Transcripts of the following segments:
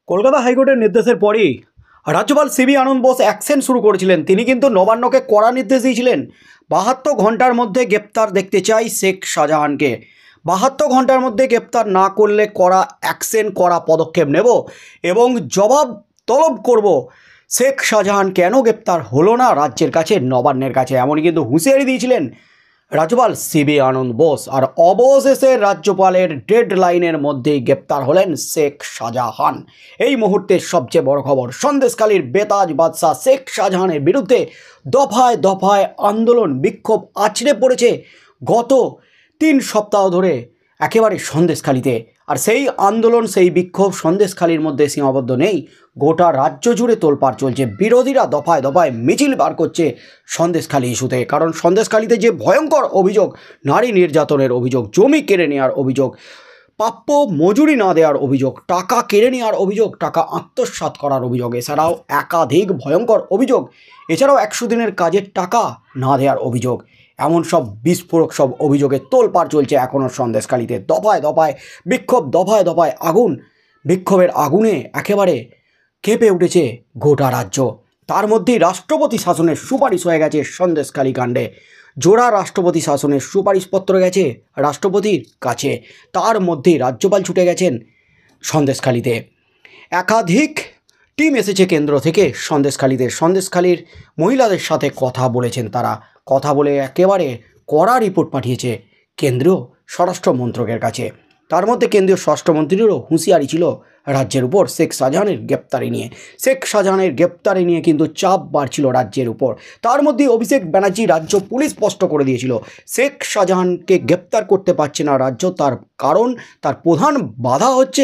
কলকাতা হাইকোর্টের নির্দেশের পরই রাজ্যপাল সিবি আনন্দ বোস অ্যাকশন শুরু করেছিলেন। তিনি কিন্তু নবান্নকে কড়া নির্দেশ দিয়েছিলেন, 72 ঘন্টার মধ্যে গ্রেপ্তার দেখতে চাই শেখ শাহজাহানকে। 72 ঘন্টার মধ্যে গ্রেপ্তার না করলে কড়া অ্যাকশন, কড়া পদক্ষেপ নেব এবং জবাব তলব করব। শেখ শাহজাহান কেন গ্রেপ্তার হলো না রাজ্যের কাছে, নবান্নের কাছে, এমনই কিন্তু হুঁশিয়ারি দিয়েছিলেন রাজ্যপাল সিবি আনন্দ বোস। আর অবশেষে রাজ্যপালের ডেডলাইনের মধ্যেই গ্রেপ্তার হলেন শেখ শাহজাহান। এই মুহূর্তের সবচেয়ে বড় খবর, সন্দেশখালীর বেতাজ বাদশাহ শেখ শাহজাহানের বিরুদ্ধে দফায় দফায় আন্দোলন, বিক্ষোভ আছড়ে পড়েছে গত 3 সপ্তাহ ধরে একেবারে সন্দেশখালীতে। আর সেই আন্দোলন, সেই বিক্ষোভ সন্দেশখালীর মধ্যে সীমাবদ্ধ নেই, গোটা রাজ্য জুড়ে তোলপাড় চলছে। বিরোধীরা দফায় দফায় মিছিল বার করছে সন্দেশখালী ইস্যুতে। কারণ সন্দেশখালীতে যে ভয়ঙ্কর অভিযোগ, নারী নির্যাতনের অভিযোগ, জমি কেড়ে নেওয়ার অভিযোগ, প্রাপ্য মজুরি না দেওয়ার অভিযোগ, টাকা কেড়ে নেওয়ার অভিযোগ, টাকা আত্মসাৎ করার অভিযোগ, এছাড়াও একাধিক ভয়ঙ্কর অভিযোগ, এছাড়াও 100 দিনের কাজের টাকা না দেওয়ার অভিযোগ, এমন সব বিস্ফোরক সব অভিযোগে তোলপাড় চলছে এখনও সন্দেশখালীতে। দফায় দফায় বিক্ষোভ, দফায় দফায় আগুন, বিক্ষোভের আগুনে একেবারে কেঁপে উঠেছে গোটা রাজ্য। তার মধ্যেই রাষ্ট্রপতি শাসনের সুপারিশ হয়ে গেছে সন্দেশখালী কাণ্ডে। জোড়া রাষ্ট্রপতি শাসনের সুপারিশপত্র গেছে রাষ্ট্রপতির কাছে। তার মধ্যেই রাজ্যপাল ছুটে গেছেন সন্দেশখালীতে। একাধিক টিম এসেছে কেন্দ্র থেকে সন্দেশখালীতে। সন্দেশখালীর মহিলাদের সাথে কথা বলেছেন তারা। কথা বলে একেবারে কড়া রিপোর্ট পাঠিয়েছে কেন্দ্রীয় স্বরাষ্ট্র মন্ত্রকের কাছে। তার মধ্যে কেন্দ্রীয় স্বরাষ্ট্রমন্ত্রীরও হুঁশিয়ারি ছিল রাজ্যের উপর শেখ শাহজাহানের গ্রেপ্তারি নিয়ে। শেখ শাহজাহানের গ্রেপ্তারি নিয়ে কিন্তু চাপ বাড়ছিল রাজ্যের উপর। তার মধ্যে অভিষেক ব্যানার্জি রাজ্য পুলিশ স্পষ্ট করে দিয়েছিল শেখ শাহজাহানকে গ্রেপ্তার করতে পারছে না রাজ্য, তার কারণ তার প্রধান বাধা হচ্ছে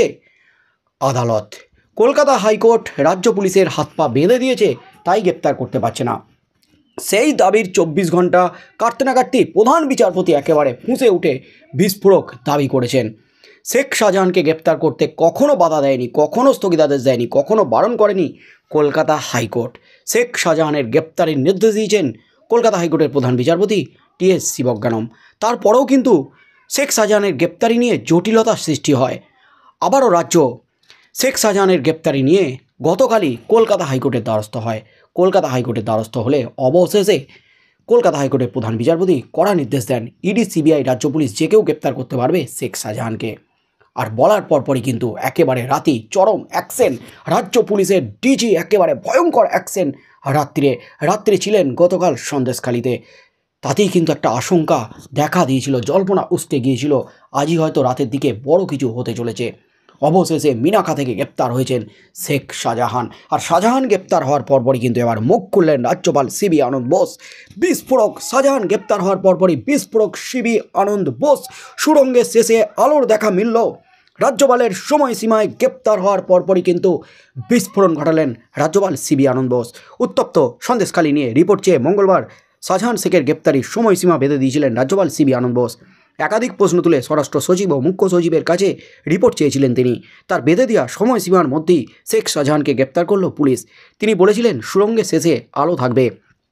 আদালত। কলকাতা হাইকোর্ট রাজ্য পুলিশের হাত পা বেঁধে দিয়েছে, তাই গ্রেপ্তার করতে পারছে না। সেই দাবির 24 ঘন্টা কাটতে না কাটতেই প্রধান বিচারপতি একেবারে ফুঁসে উঠে বিস্ফোরক দাবি করেছেন। শেখ শাহজাহানকে গ্রেপ্তার করতে কখনো বাধা দেয়নি, কখনো স্থগিতাদেশ দেয়নি, কখনো বারণ করেনি কলকাতা হাইকোর্ট। শেখ শাহজাহানের গ্রেপ্তারের নির্দেশ দিয়েছেন কলকাতা হাইকোর্টের প্রধান বিচারপতি টি.এস. শিবজ্ঞানম। তারপরেও কিন্তু শেখ শাহজাহানের গ্রেপ্তারি নিয়ে জটিলতার সৃষ্টি হয়। আবারও রাজ্য শেখ শাহজাহানের গ্রেপ্তারি নিয়ে গতকালই কলকাতা হাইকোর্টের দ্বারস্থ হয়। কলকাতা হাইকোর্টের দ্বারস্থ হলে অবশেষে কলকাতা হাইকোর্টের প্রধান বিচারপতি কড়া নির্দেশ দেন, ইডি, সিবিআই, রাজ্য পুলিশ যে কেউ গ্রেপ্তার করতে পারবে শেখ শাহজাহানকে। আর বলার পরপরই কিন্তু একেবারে রাতেই চরম অ্যাকশন, রাজ্য পুলিশের ডিজি একেবারে ভয়ঙ্কর অ্যাকশন। রাত্রে ছিলেন গতকাল সন্দেশখালীতে। তাতেই কিন্তু একটা আশঙ্কা দেখা দিয়েছিল, জল্পনা উসকে গিয়েছিল আজই হয়তো রাতের দিকে বড় কিছু হতে চলেছে। অবশেষে মিনাখা থেকে গ্রেপ্তার হয়েছেন শেখ শাহজাহান। আর শাহজাহান গ্রেপ্তার হওয়ার পরপরই কিন্তু এবার মুখ খুললেন রাজ্যপাল সিবি আনন্দ বোস। বিস্ফোরক, শাহজাহান গ্রেপ্তার হওয়ার পরপরই বিস্ফোরক সিবি আনন্দ বোস। সুড়ঙ্গের শেষে আলোর দেখা মিলল। রাজ্যপালের সময়সীমায় গ্রেপ্তার হওয়ার পরপরই কিন্তু বিস্ফোরণ ঘটালেন রাজ্যপাল সিবি আনন্দ বোস। উত্তপ্ত সন্দেশখালী নিয়ে রিপোর্ট চেয়ে মঙ্গলবার শাহজাহান শেখের গ্রেপ্তারির সময়সীমা বেঁধে দিয়েছিলেন রাজ্যপাল সিবি আনন্দ বোস। একাধিক প্রশ্ন তুলে স্বরাষ্ট্র সচিব ও মুখ্য সচিবের কাছে রিপোর্ট চেয়েছিলেন তিনি। তার বেঁধে দেওয়া সময়সীমার মধ্যেই শেখ শাহজাহানকে গ্রেপ্তার করল পুলিশ। তিনি বলেছিলেন সুড়ঙ্গের শেষে আলো থাকবে।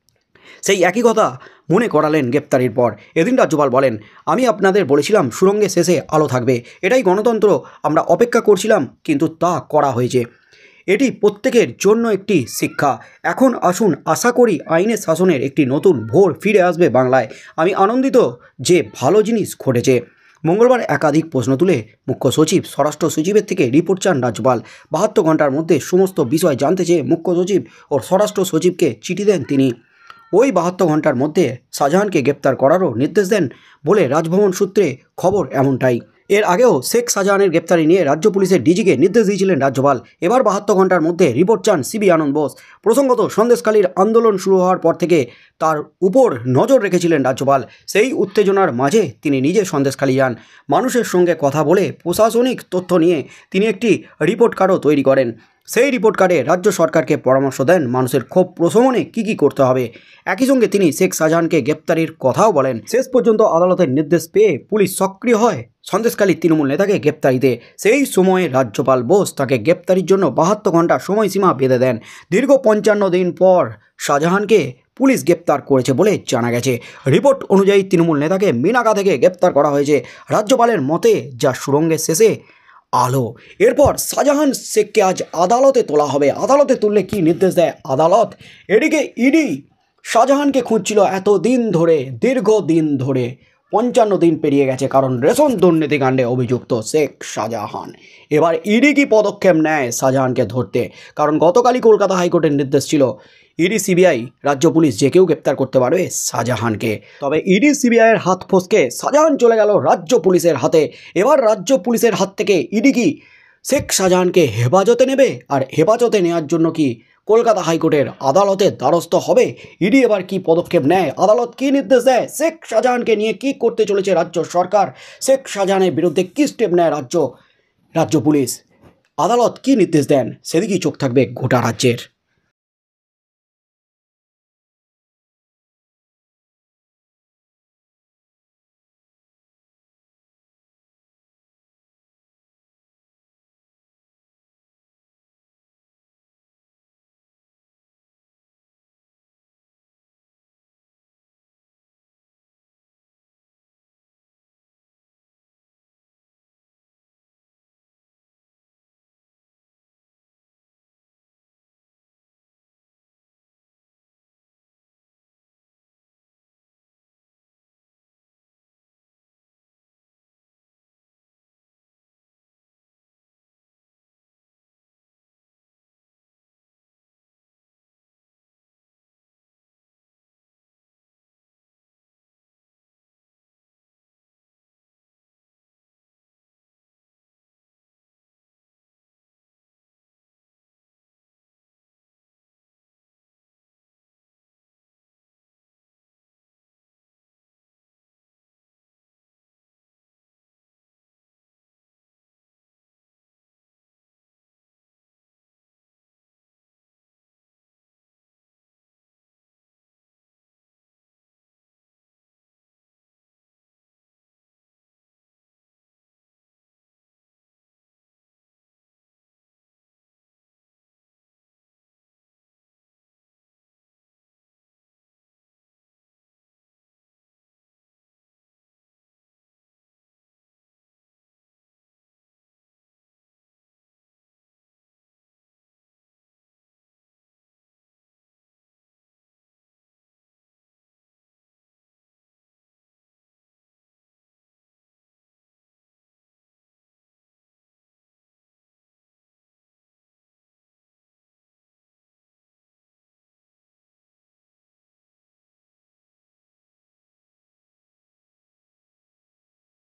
সেই একই কথা মনে করালেন গ্রেপ্তারির পর। এদিন রাজ্যপাল বলেন, আমি আপনাদের বলেছিলাম সুড়ঙ্গের শেষে আলো থাকবে, এটাই গণতন্ত্র, আমরা অপেক্ষা করছিলাম কিন্তু তা করা হয়েছে। এটি প্রত্যেকের জন্য একটি শিক্ষা। এখন আসুন, আশা করি আইনের শাসনের একটি নতুন ভোর ফিরে আসবে বাংলায়। আমি আনন্দিত যে ভালো জিনিস ঘটেছে। মঙ্গলবার একাধিক প্রশ্ন তুলে মুখ্য সচিব, স্বরাষ্ট্র সচিবের থেকে রিপোর্ট চান রাজ্যপাল। 72 ঘন্টার মধ্যে সমস্ত বিষয় জানতে চেয়ে মুখ্য সচিব ও স্বরাষ্ট্র সচিবকে চিঠি দেন তিনি। ওই 72 ঘন্টার মধ্যে শাহজাহানকে গ্রেপ্তার করারও নির্দেশ দেন বলে রাজভবন সূত্রে খবর এমনটাই। এর আগেও শেখ শাহজাহানের গ্রেপ্তারি নিয়ে রাজ্য পুলিশের ডিজিকে নির্দেশ দিয়েছিলেন রাজ্যপাল। এবার 72 ঘন্টার মধ্যে রিপোর্ট চান সিবি আনন্দ বোস। প্রসঙ্গত, সন্দেশখালীর আন্দোলন শুরু হওয়ার পর থেকে তার উপর নজর রেখেছিলেন রাজ্যপাল। সেই উত্তেজনার মাঝে তিনি নিজে সন্দেশখালী যান। মানুষের সঙ্গে কথা বলে প্রশাসনিক তথ্য নিয়ে তিনি একটি রিপোর্ট কার্ডও তৈরি করেন। সেই রিপোর্ট কার্ডে রাজ্য সরকারকে পরামর্শ দেন মানুষের ক্ষোভ প্রশমনে কী করতে হবে। একই সঙ্গে তিনি শেখ শাহজাহানকে গ্রেপ্তারির কথাও বলেন। শেষ পর্যন্ত আদালতের নির্দেশ পেয়ে পুলিশ সক্রিয় হয় সন্দেশখালীর তৃণমূল নেতাকে গ্রেপ্তারিতে। সেই সময়ে রাজ্যপাল বোস তাকে গ্রেপ্তারির জন্য 72 ঘন্টা সময়সীমা বেঁধে দেন। দীর্ঘ 55 দিন পর শাহজাহানকে পুলিশ গ্রেপ্তার করেছে বলে জানা গেছে। রিপোর্ট অনুযায়ী তৃণমূল নেতাকে মিনাখা থেকে গ্রেপ্তার করা হয়েছে। রাজ্যপালের মতে যা সুড়ঙ্গের শেষে আলো। এরপর শাহজাহান শেখকে আজ আদালতে তোলা হবে। আদালতে তুললে কি নির্দেশ দেয় আদালত? এদিকে ইডি শাহজাহানকে খুঁজছিল এতদিন ধরে, দীর্ঘদিন ধরে, 55 দিন পেরিয়ে গেছে, কারণ রেশন দুর্নীতিকাণ্ডে অভিযুক্ত শেখ শাহজাহান। এবার ইডি কি পদক্ষেপ নেয় শাহজাহানকে ধরতে? কারণ গতকালই কলকাতা হাইকোর্টের নির্দেশ ছিল ইডি সিবিআই রাজ্য পুলিশ যে কেউ গ্রেপ্তার করতে পারবে শাহজাহানকে। তবে ইডি সিবিআইয়ের হাত ফসকে শাহজাহান চলে গেল রাজ্য পুলিশের হাতে। এবার রাজ্য পুলিশের হাত থেকে ইডি কি শেখ শাহজাহানকে হেফাজতে নেবে? আর হেফাজতে নেওয়ার জন্য কি কলকাতা হাইকোর্টের আদালতের দ্বারস্থ হবে? ইডি এবার কি পদক্ষেপ নেয়? আদালত কি নির্দেশ দেয়? শেখ শাহজাহানকে নিয়ে কি করতে চলেছে রাজ্য সরকার? শেখ শাহজাহানের বিরুদ্ধে কি স্টেপ নেয় রাজ্য পুলিশ? আদালত কি নির্দেশ দেন? সেদিকেই চোখ থাকবে গোটা রাজ্যের।